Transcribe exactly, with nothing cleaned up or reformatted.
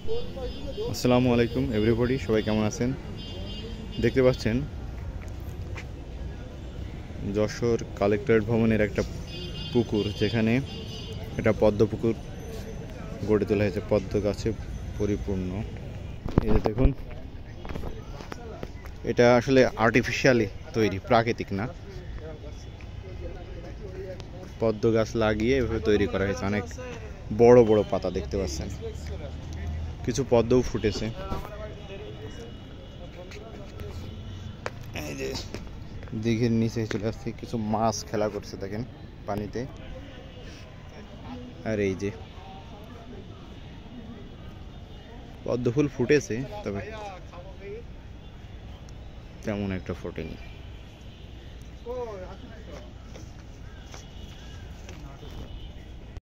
আসসালামু আলাইকুম এভরিবডি, সবাই কেমন আছেন? দেখতে পাচ্ছেন যশোর কালেক্টরেট ভবনের একটা পুকুর, যেখানে এটা পদ্ম পুকুর গড়ে তোলা হয়েছে, পদ্ম গাছে পরিপূর্ণ। এই যে দেখুন, এটা আসলে আর্টিফিশিয়ালি তৈরি, প্রাকৃতিক না। পদ্ম গাছ লাগিয়ে এভাবে তৈরি করা হয়েছে। অনেক বড় বড় পাতা দেখতে পাচ্ছেন, কিছু পদ্মও ফুটেছে। এই যে দিঘির নিচে চলে আসছে, কিছু মাছ খেলা করছে দেখেন পানিতে। আর এই যে পদ্ম ফুল ফুটেছে, তবে তেমন একটা ফোটেনি।